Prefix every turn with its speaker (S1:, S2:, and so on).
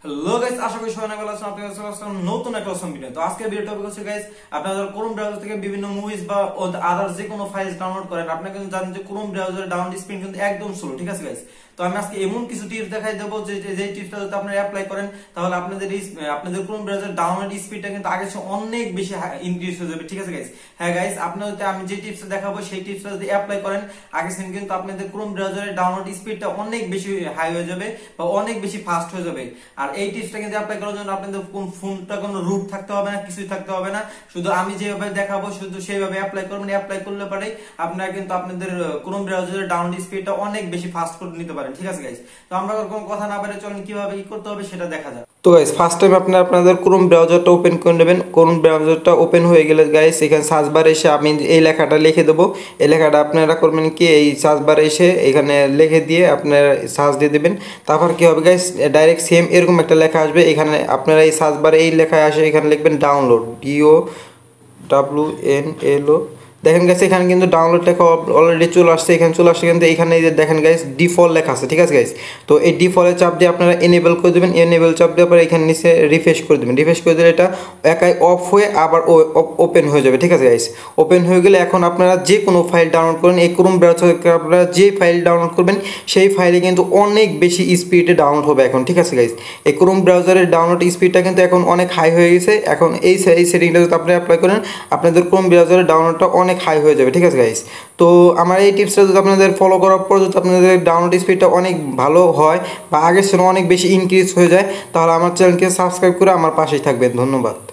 S1: Hello guys, আশা করি সবাই ভালো আছেন। আপনাদের সাথে নতুন একটা অসম ভিডিও। তো আজকের ভিডিও টপিক হচ্ছে গাইস, আপনারা ক্রোম ব্রাউজার থেকে বিভিন্ন মুভিজ বা আদার যে কোনো ফাইলস ডাউনলোড করেন, আপনারা কিন্তু জানেন যে ক্রোম ব্রাউজারের ডাউনলোড স্পিড কিন্তু একদম স্লো, ঠিক আছে গাইস। তো আমি আজকে এমন কিছু টিপস দেখাই দেবো যে টিপসটা যদি আপনারা অ্যাপ্লাই করেন, তাহলে আপনাদের ক্রোম ব্রাউজার ডাউনলোড স্পিডটা কিন্তু আগের চেয়ে অনেক বেশি ইনক্রিজ হয়ে যাবে, ঠিক আছে গাইস। হ্যাঁ গাইস, আপনারা যদি আমি যে টিপসটা দেখাবো সেই টিপসটা যদি অ্যাপ্লাই করেন, আগের চেয়ে কিন্তু আপনাদের ক্রোম ব্রাউজারের ডাউনলোড স্পিডটা অনেক বেশি হাই হয়ে যাবে বা অনেক বেশি ফাস্ট হয়ে যাবে। আর এই টিপসটা কিন্তু অ্যাপ্লাই করার জন্য আপনাদের কোন ফোনটা কোনো রুট থাকতে হবে না, কিছুই থাকতে হবে না। শুধু আমি যেভাবে দেখাবো শুধু সেইভাবে অ্যাপ্লাই করবেন। অ্যাপ্লাই করলে পরে আপনারা কিন্তু আপনাদের ক্রোম ব্রাউজারের ডাউনলোড স্পিডটা অনেক বেশি ফাস্ট করে নিতে পারেন, ঠিক আছে গাইস। তো আমরা কোনো কথা না বলে চলেন কিভাবে কি করতে হবে সেটা দেখা যাক। তো গাইস, ফার্স্ট টাইম আপনারা আপনাদের ক্রোম ব্রাউজারটা ওপেন করে নেবেন। ক্রোম ব্রাউজারটা ওপেন হয়ে গেলে গাইস, এখানে সার্চ বারে এসে আমি এই লেখাটা লিখে দেবো। এই লেখাটা আপনারা করবেন কি, এই সার্চ বারে এসে এখানে লিখে দিয়ে আপনারা সার্চ দিয়ে দেবেন। তারপর কি হবে গাইস, ডাইরেক্ট সেম এরকম একটা লেখা আসবে। এখানে আপনারা এই সার্চ বারে এই লেখায় আসে এখানে লিখবেন ডাউনলোড, DOWNLO। দেখেন গাইস, এখানে কিন্তু ডাউনলোড লেখা অলরেডি চলে আসছে। এখানে চলে আসছে কিন্তু এখানে এই যে দেখেন গাইস, ডিফল্ট লেখা আছে, ঠিক আছে গাইস। তো এই ডিফল্টের চাপ দিয়ে আপনারা এনেবল করে দেবেন। এনেবল চাপ দেওয়ার পরে এখানে নিচে রিফ্রেশ করে দেবেন। রিফ্রেশ করে দিলে এটা একাই অফ হয়ে আবার ওপেন হয়ে যাবে, ঠিক আছে গাইস। ওপেন হয়ে গেলে এখন আপনারা যে কোনো ফাইল ডাউনলোড করেন, এই ক্রোম ব্রাউজার থেকে আপনারা যে ফাইল ডাউনলোড করবেন সেই ফাইলে কিন্তু অনেক বেশি স্পিডে ডাউনলোড হবে এখন, ঠিক আছে গাইস। এই ক্রোম ব্রাউজারের ডাউনলোড স্পিডটা কিন্তু এখন অনেক হাই হয়ে গেছে। এখন এই সেটিংটা যদি আপনি অ্যাপ্লাই করেন, আপনাদের ক্রোম ব্রাউজারের ডাউনলোডটা অনেক হাই হয়ে যাবে, ঠিক আছে গাইস। তো আমার এই টিপসটা যদি আপনাদের ফলো করার পর যদি আপনাদের ডাউনলোড স্পিডটা অনেক ভালো হয় বা আগের সময় অনেক বেশি ইনক্রিজ হয়ে যায়, তাহলে আমার চ্যানেলকে সাবস্ক্রাইব করে আমার পাশেই থাকবেন। ধন্যবাদ।